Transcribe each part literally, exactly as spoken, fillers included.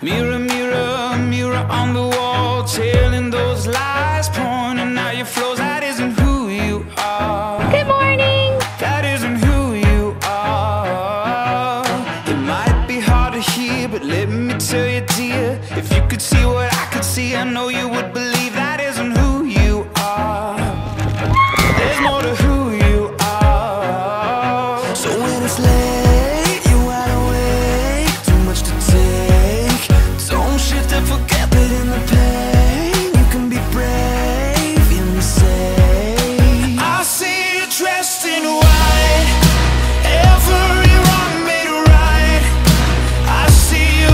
Mirror, mirror, mirror on the wall, telling those lies, pointing out your flaws. That isn't who you are. Good morning. That isn't who you are. It might be hard to hear, but let me tell you, dear, if you could see what I could see, I know you would believe that isn't who you are. There's more to who you are. So when it's late, you're wide awake, too much to take. Don't shift and forget that in the pain you can be brave, hear me say. I see you dressed in white, every wrong made right. I see you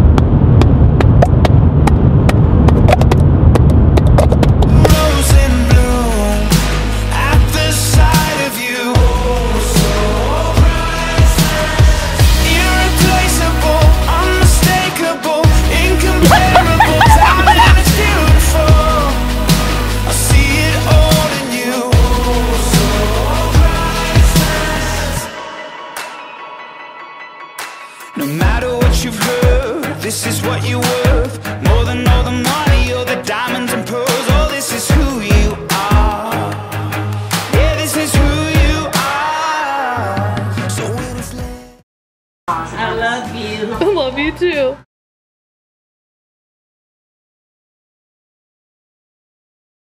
rose in bloom at the sight of you. So priceless, irreplaceable, unmistakable, incomparable, darling, it's beautiful. I see it all in you. So priceless. No matter what you've heard, this is what you're worth. More than all the money or the diamonds and pearls. Oh, this is who you are. Yeah, this is who you are. So when it's late, I love you. I love you too.